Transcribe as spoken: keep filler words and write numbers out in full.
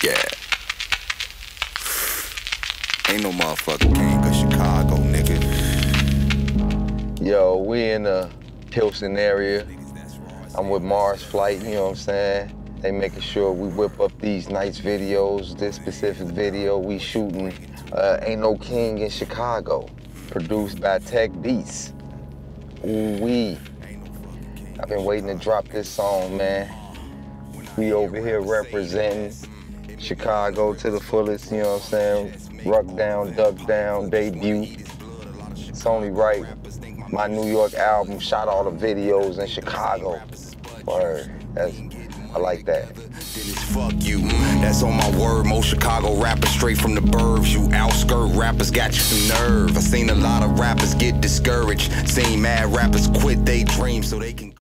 Yeah. Ain't no motherfucking king of Chicago, nigga. Yo, we in the Pilsen area. I'm with Marsz Flight, you know what I'm saying? They making sure we whip up these nice videos. This specific video we shooting, uh, Ain't No King in Chicago, produced by TekBeatz. Ooh-wee. I've been waiting to drop this song, man. We over here representing Chicago to the fullest, you know what I'm saying? Rockness, Duckdown, debut. It's only right. My New York album shot all the videos in Chicago. Word. That's, I like that. Fuck you, that's on my word. Most Chicago rappers straight from the burbs. You outskirt rappers got you some nerve. I seen a lot of rappers get discouraged. Seen mad rappers quit they dreams so they can